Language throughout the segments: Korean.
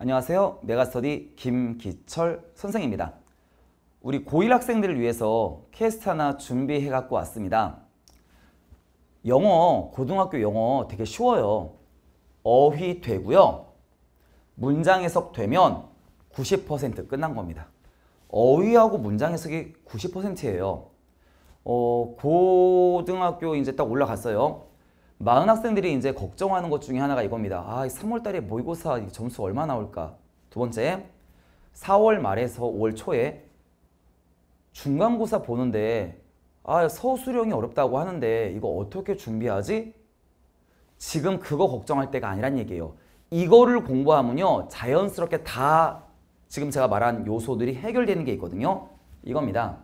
안녕하세요. 메가스터디 김기철 선생입니다. 우리 고1 학생들을 위해서 퀘스트 하나 준비해 갖고 왔습니다. 영어, 고등학교 영어 되게 쉬워요. 어휘 되고요. 문장 해석 되면 90% 끝난 겁니다. 어휘하고 문장 해석이 90%예요. 고등학교 이제 딱 올라갔어요. 많은 학생들이 이제 걱정하는 것 중에 하나가 이겁니다. 3월달에 모의고사 점수 얼마 나올까? 두 번째, 4월 말에서 5월 초에 중간고사 보는데 서술형이 어렵다고 하는데 이거 어떻게 준비하지? 지금 그거 걱정할 때가 아니란 얘기예요. 이거를 공부하면요 자연스럽게 다 지금 제가 말한 요소들이 해결되는 게 있거든요. 이겁니다.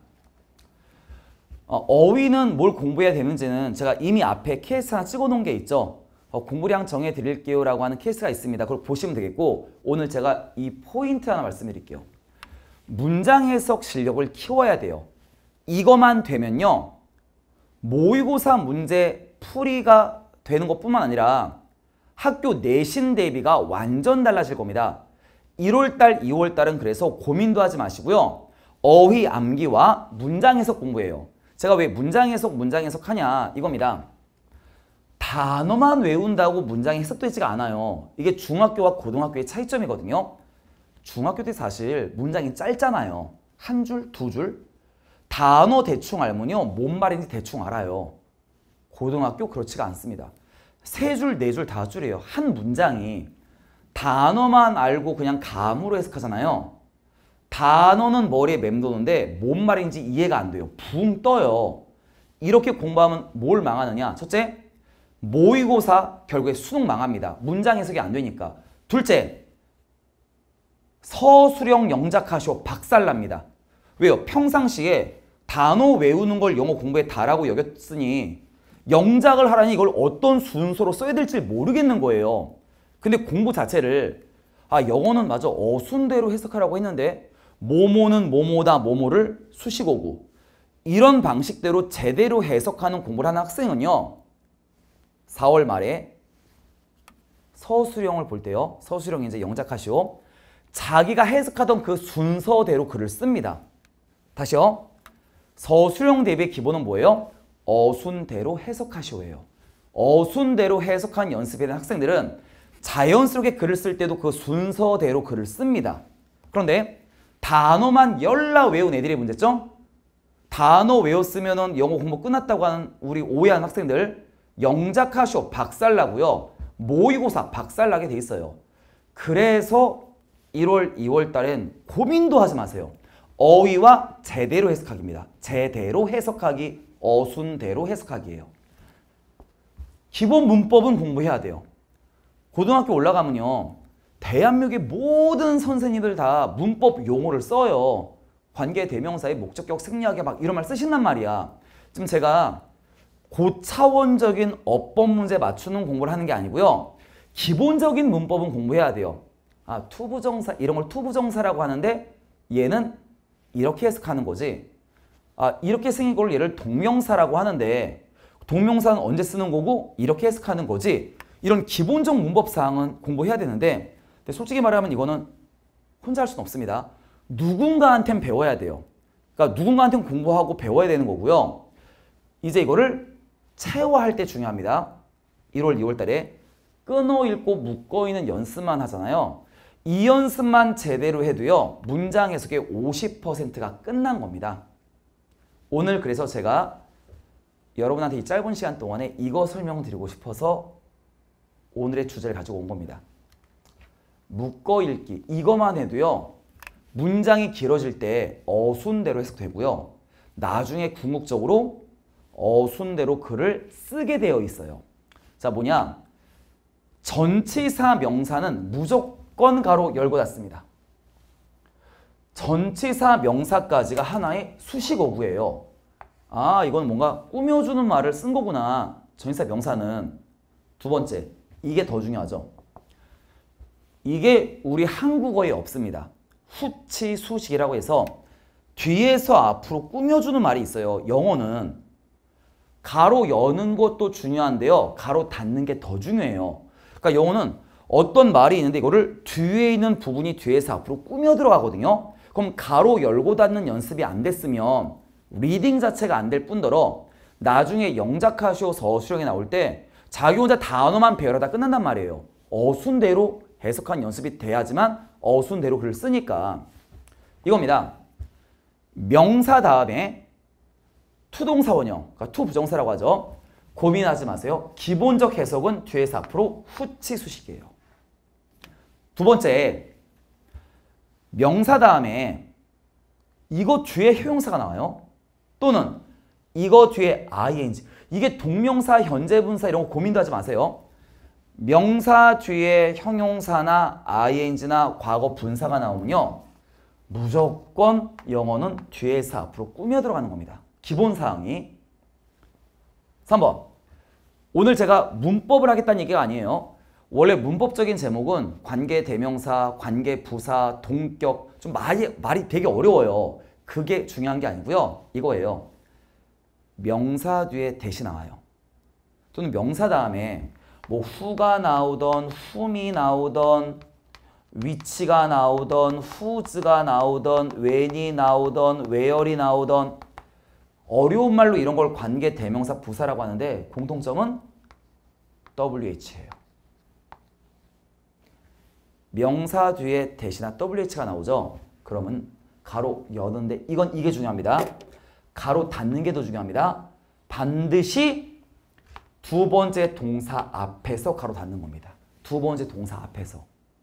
어휘는 뭘 공부해야 되는지는 제가 이미 앞에 케이스 하나 찍어 놓은 게 있죠. 공부량 정해 드릴게요 라고 하는 케이스가 있습니다. 그걸 보시면 되겠고, 오늘 제가 이 포인트 하나 말씀드릴게요. 문장 해석 실력을 키워야 돼요. 이것만 되면요 모의고사 문제 풀이가 되는 것뿐만 아니라 학교 내신 대비가 완전 달라질 겁니다. 1월달, 2월달은 그래서 고민도 하지 마시고요. 어휘 암기와 문장 해석 공부해요. 제가 왜 문장 해석 하냐 이겁니다. 단어만 외운다고 문장이 해석되지가 않아요. 이게 중학교와 고등학교의 차이점이거든요. 중학교 때 사실 문장이 짧잖아요. 한 줄, 두 줄. 단어 대충 알면요 뭔 말인지 대충 알아요. 고등학교 그렇지가 않습니다. 세 줄, 네 줄, 다섯 줄이에요. 한 문장이. 단어만 알고 그냥 감으로 해석하잖아요. 단어는 머리에 맴도는데 뭔 말인지 이해가 안 돼요. 붕 떠요. 이렇게 공부하면 뭘 망하느냐? 첫째, 모의고사 결국에 수능 망합니다. 문장 해석이 안 되니까. 둘째, 서술형 영작하쇼 박살납니다. 왜요? 평상시에 단어 외우는 걸 영어 공부에 다라고 여겼으니 영작을 하라니 이걸 어떤 순서로 써야 될지 모르겠는 거예요. 근데 공부 자체를 영어는 맞아 어순대로 해석하라고 했는데 뭐뭐는 뭐뭐다 뭐뭐를 수식어고 이런 방식대로 제대로 해석하는 공부를 하는 학생은요 4월 말에 서술형을 볼 때요. 서술형 이제 영작하시오. 자기가 해석하던 그 순서대로 글을 씁니다. 다시요. 서술형 대비의 기본은 뭐예요? 어순대로 해석하시오예요. 어순대로 해석한 연습에 대한 학생들은 자연스럽게 글을 쓸 때도 그 순서대로 글을 씁니다. 그런데 단어만 열라 외운 애들의 문제점? 단어 외웠으면 영어 공부 끝났다고 하는 우리 오해하는 학생들 영작하쇼 박살나고요. 모의고사 박살나게 돼 있어요. 그래서 1월, 2월 달엔 고민도 하지 마세요. 어휘와 제대로 해석하기입니다. 제대로 해석하기, 어순대로 해석하기예요. 기본 문법은 공부해야 돼요. 고등학교 올라가면요. 대한민국의 모든 선생님들 다 문법 용어를 써요. 관계 대명사의 목적격 생략에 막 이런 말 쓰신단 말이야. 지금 제가 고차원적인 어법 문제 맞추는 공부를 하는 게 아니고요. 기본적인 문법은 공부해야 돼요. 투부정사 이런 걸 투부정사라고 하는데 얘는 이렇게 해석하는 거지. 이렇게 생긴 걸 얘를 동명사라고 하는데 동명사는 언제 쓰는 거고 이렇게 해석하는 거지. 이런 기본적 문법 사항은 공부해야 되는데 솔직히 말하면 이거는 혼자 할 수는 없습니다. 누군가한테는 배워야 돼요. 그러니까 누군가한테는 공부하고 배워야 되는 거고요. 이제 이거를 체화할 때 중요합니다. 1월, 2월 달에 끊어 읽고 묶어 읽는 연습만 하잖아요. 이 연습만 제대로 해도요. 문장 해석의 50%가 끝난 겁니다. 오늘 그래서 제가 여러분한테 이 짧은 시간 동안에 이거 설명드리고 싶어서 오늘의 주제를 가지고 온 겁니다. 묶어 읽기 이것만 해도요. 문장이 길어질 때 어순대로 해석되고요. 나중에 궁극적으로 어순대로 글을 쓰게 되어 있어요. 자 뭐냐? 전치사 명사는 무조건 가로 열고 닫습니다. 전치사 명사까지가 하나의 수식어구예요. 이건 뭔가 꾸며주는 말을 쓴 거구나. 전치사 명사는. 두 번째, 이게 더 중요하죠. 이게 우리 한국어에 없습니다. 후치, 수식이라고 해서 뒤에서 앞으로 꾸며주는 말이 있어요. 영어는 가로 여는 것도 중요한데요. 가로 닫는 게 더 중요해요. 그러니까 영어는 어떤 말이 있는데 이거를 뒤에 있는 부분이 뒤에서 앞으로 꾸며 들어가거든요. 그럼 가로 열고 닫는 연습이 안 됐으면 리딩 자체가 안 될 뿐더러 나중에 영작하시오 서술형에 나올 때 자기 혼자 단어만 배열하다 끝난단 말이에요. 어순대로 해석한 연습이 돼야지만 어순대로 글을 쓰니까 이겁니다. 명사 다음에 투동사 원형, 그러니까 투 부정사라고 하죠. 고민하지 마세요. 기본적 해석은 뒤에서 앞으로 후치 수식이에요. 두 번째, 명사 다음에 이거 뒤에 효용사가 나와요. 또는 이거 뒤에 ing. 이게 동명사, 현재분사 이런 거 고민도 하지 마세요. 명사 뒤에 형용사나 ing나 과거 분사가 나오면요. 무조건 영어는 뒤에서 앞으로 꾸며 들어가는 겁니다. 기본사항이. 3번. 오늘 제가 문법을 하겠다는 얘기가 아니에요. 원래 문법적인 제목은 관계 대명사, 관계 부사, 동격 좀 말이 되게 어려워요. 그게 중요한 게 아니고요. 이거예요. 명사 뒤에 대시 나와요. 또는 명사 다음에 뭐 후가 나오던 whom이 나오던 위치가 나오던 whose가 나오던 when이 나오던 where이 나오던 어려운 말로 이런 걸 관계 대명사 부사라고 하는데 공통점은 WH예요. 명사 뒤에 대시나 WH가 나오죠. 그러면 가로 여는데 이게 중요합니다. 가로 닫는 게 더 중요합니다. 반드시 두 번째 동사 앞에서 가로 닫는 겁니다. 두 번째 동사 앞에서.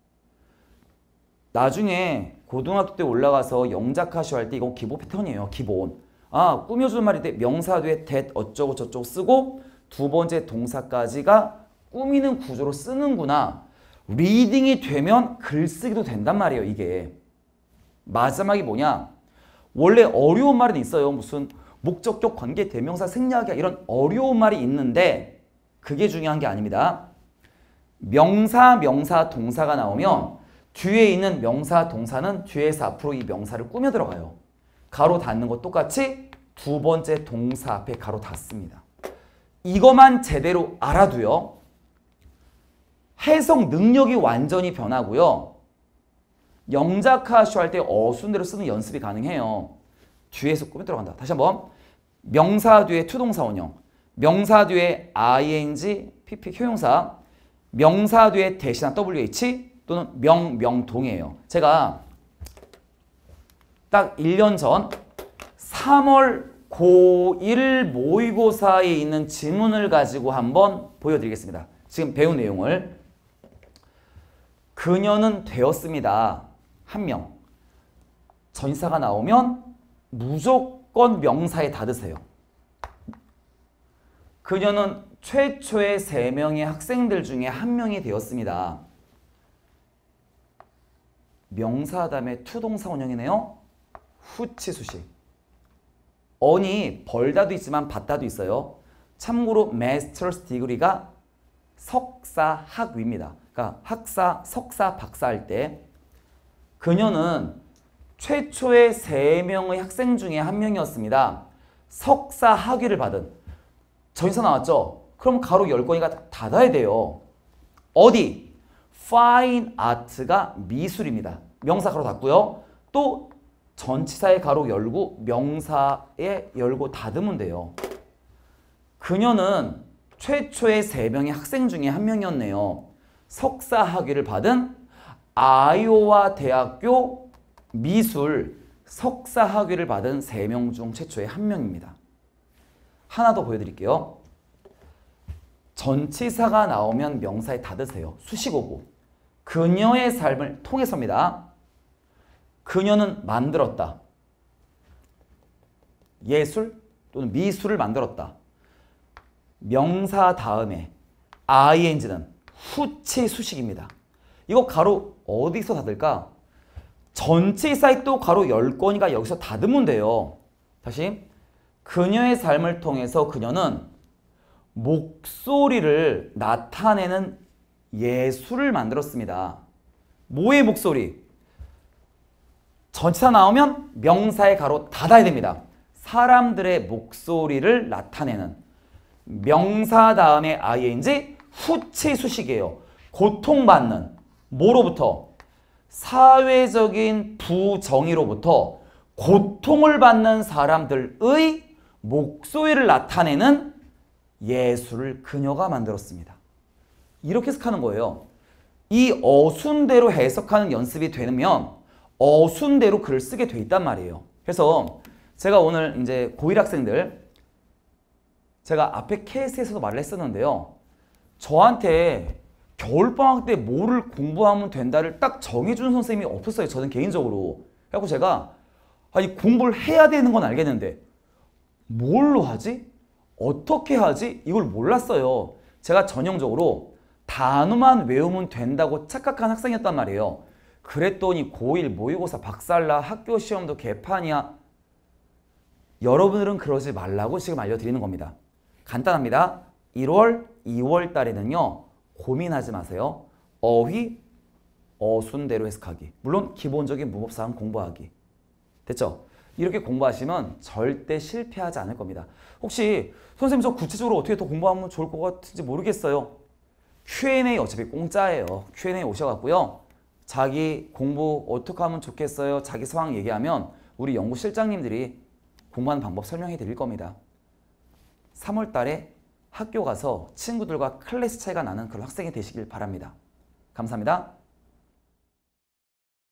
나중에 고등학교 때 올라가서 영작하시오 할 때 이건 기본 패턴이에요. 기본. 꾸며주는 말인데 명사 뒤에 that 어쩌고 저쩌고 쓰고 두 번째 동사까지가 꾸미는 구조로 쓰는구나. 리딩이 되면 글쓰기도 된단 말이에요. 이게. 마지막이 뭐냐? 원래 어려운 말은 있어요. 무슨 목적격, 관계, 대명사, 생략이야 이런 어려운 말이 있는데 그게 중요한 게 아닙니다. 명사, 동사가 나오면 뒤에 있는 명사, 동사는 뒤에서 앞으로 이 명사를 꾸며 들어가요. 가로 닫는 것 똑같이 두 번째 동사 앞에 가로 닫습니다. 이것만 제대로 알아도요. 해석 능력이 완전히 변하고요. 영작하시오 할 때 어순대로 쓰는 연습이 가능해요. 뒤에서 꾸며 들어간다. 다시 한번. 명사 뒤에 투동사 원형, 명사 뒤에 ing, pp 효용사, 명사 뒤에 대시나 wh 또는 명동이에요. 제가 딱 1년 전 3월 고1 모의고사에 있는 지문을 가지고 한번 보여드리겠습니다. 지금 배운 내용을. 그녀는 되었습니다. 한 명. 전치사가 나오면 무조건 명사에 닫으세요. 그녀는 최초의 3명의 학생들 중에 한 명이 되었습니다. 명사 다음에 투동사 원형이네요. 후치 수식. 언이 벌다도 있지만 받다도 있어요. 참고로 마스터스 디그리가 석사 학위입니다. 그러니까 학사, 석사, 박사 할 때 그녀는 최초의 3명의 학생 중에 한 명이었습니다. 석사 학위를 받은. 전치사 나왔죠? 그럼 가로 열거니까 닫아야 돼요. 어디? Fine Art가 미술입니다. 명사 가로 닫고요. 또 전치사의 가로 열고 명사에 열고 닫으면 돼요. 그녀는 최초의 3명의 학생 중에 한 명이었네요. 석사 학위를 받은 아이오와 대학교 미술 석사 학위를 받은 3명 중 최초의 한 명입니다. 하나 더 보여드릴게요. 전치사가 나오면 명사에 닫으세요. 수식어고. 그녀의 삶을 통해서입니다. 그녀는 만들었다. 예술 또는 미술을 만들었다. 명사 다음에 ing는 후치 수식입니다. 이거 가로 어디서 닫을까? 전치사에 또 가로 열 거니까 여기서 닫으면 돼요. 다시. 그녀의 삶을 통해서 그녀는 목소리를 나타내는 예술을 만들었습니다. 뭐의 목소리? 전치사 나오면 명사의 가로 닫아야 됩니다. 사람들의 목소리를 나타내는. 명사 다음에 ing 후치 수식이에요. 고통받는 뭐로부터? 사회적인 부정의로부터 고통을 받는 사람들의 목소리를 나타내는 예술을 그녀가 만들었습니다. 이렇게 해석하는 거예요. 이 어순대로 해석하는 연습이 되면 어순대로 글을 쓰게 돼 있단 말이에요. 그래서 제가 오늘 이제 고1 학생들 제가 앞에 케이스에서도 말을 했었는데요. 저한테 겨울방학 때 뭐를 공부하면 된다를 딱 정해준 선생님이 없었어요. 저는 개인적으로. 그래서 제가 아니 공부를 해야 되는 건 알겠는데 뭘로 하지? 어떻게 하지? 이걸 몰랐어요. 제가 전형적으로 단어만 외우면 된다고 착각한 학생이었단 말이에요. 그랬더니 고1 모의고사 박살나 학교 시험도 개판이야. 여러분들은 그러지 말라고 지금 알려드리는 겁니다. 간단합니다. 1월, 2월 달에는요. 고민하지 마세요. 어휘, 어순대로 해석하기. 물론 기본적인 문법사항 공부하기. 됐죠? 이렇게 공부하시면 절대 실패하지 않을 겁니다. 혹시 선생님 저 구체적으로 어떻게 더 공부하면 좋을 것 같은지 모르겠어요. Q&A 어차피 공짜예요. Q&A 오셔갖고요. 자기 공부 어떻게 하면 좋겠어요? 자기 상황 얘기하면 우리 연구실장님들이 공부하는 방법 설명해 드릴 겁니다. 3월 달에 학교 가서 친구들과 클래스 차이가 나는 그런 학생이 되시길 바랍니다. 감사합니다.